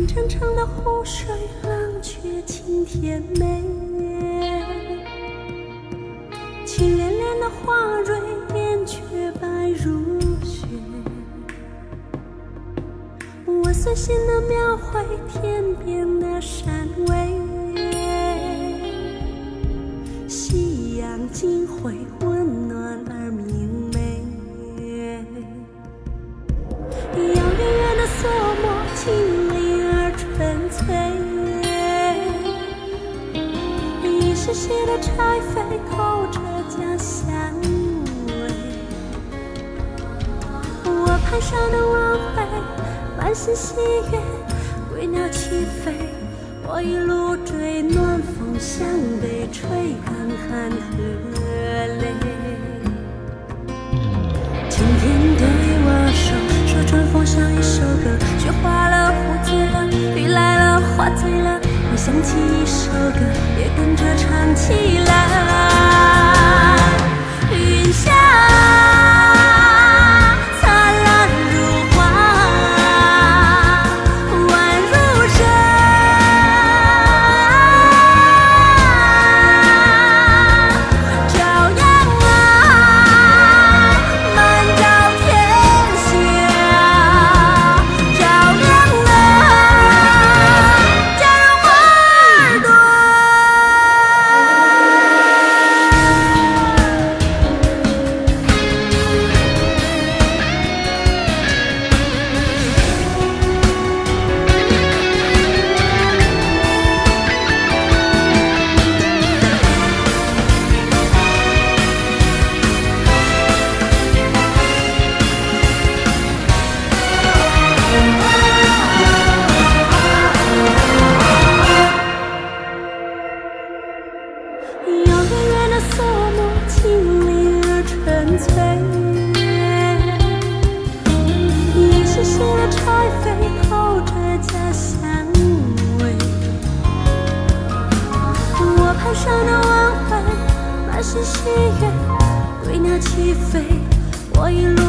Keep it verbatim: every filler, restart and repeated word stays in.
澄澄的湖水，浪却清甜美。青连连的花蕊，燕雀白如雪。我随心地描绘天边的山巍，夕阳尽会温暖而明媚。遥远远的梭摩，清丽而纯粹。一时时的柴扉，透着家乡味。我攀上的晚会，满心喜悦，归鸟齐飞。我一路追，暖风向北吹，干寒和泪。今天对我说，说春风像一首歌，雪化了，湖醉了，雨来了，花醉了。我想起一首歌，也跟着唱起来。云霞灿烂如花，宛如真，朝阳啊，满照天下，照亮了嘉绒莫尔多。遥远远的梭摩，清丽而纯粹。一时时的柴扉，透着家乡味。我攀上的晚会，满是喜悦，归鸟齐飞。我一路